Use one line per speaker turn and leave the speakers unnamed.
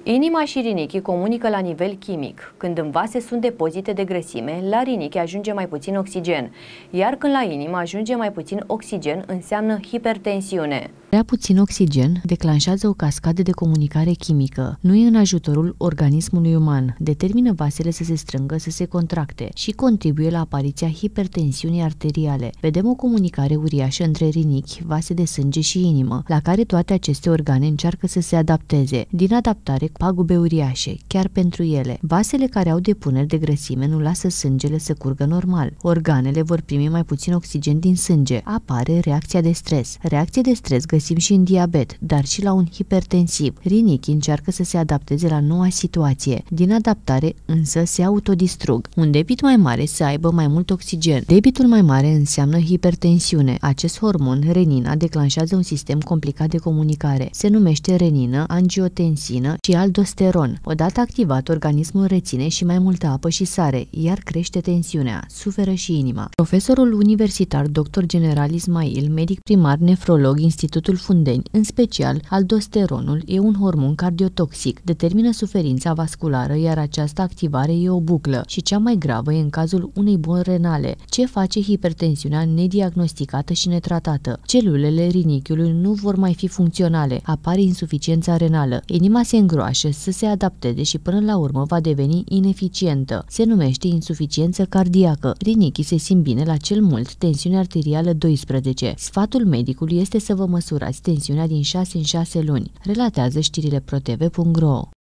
Inima și rinichii comunică la nivel chimic. Când în vase sunt depozite de grăsime, la rinichi ajunge mai puțin oxigen, iar când la inimă ajunge mai puțin oxigen, înseamnă hipertensiune.
Prea puțin oxigen declanșează o cascadă de comunicare chimică. Nu e în ajutorul organismului uman, determină vasele să se strângă, să se contracte și contribuie la apariția hipertensiunii arteriale. Vedem o comunicare uriașă între rinichi, vase de sânge și inimă, la care toate aceste organe încearcă să se adapteze. Din adaptare, pagube uriașe, chiar pentru ele. Vasele care au depuneri de grăsime nu lasă sângele să curgă normal. Organele vor primi mai puțin oxigen din sânge. Apare reacția de stres. Reacție de stres găsim și în diabet, dar și la un hipertensiv. Rinichii încearcă să se adapteze la noua situație. Din adaptare, însă, se autodistrug. Un debit mai mare să aibă mai mult oxigen. Debitul mai mare înseamnă hipertensiune. Acest hormon, renina, declanșează un sistem complicat de comunicare. Se numește renină, angiotensină și aldosteron. Odată activat, organismul reține și mai multă apă și sare, iar crește tensiunea. Suferă și inima. Profesorul universitar dr. general Ismail, medic primar nefrolog, Institutul Fundeni, în special, aldosteronul e un hormon cardiotoxic, determină suferința vasculară, iar această activare e o buclă și cea mai gravă e în cazul unei boli renale. Ce face hipertensiunea nediagnosticată și netratată? Celulele rinichiului nu vor mai fi funcționale, apare insuficiența renală, inima se îngroașă să se adapteze și până la urmă va deveni ineficientă. Se numește insuficiență cardiacă. Rinichii se simt bine la cel mult tensiune arterială 12. Sfatul medicului este să vă măsurați tensiunea din 6 în 6 luni, relatează știrile protv.ro.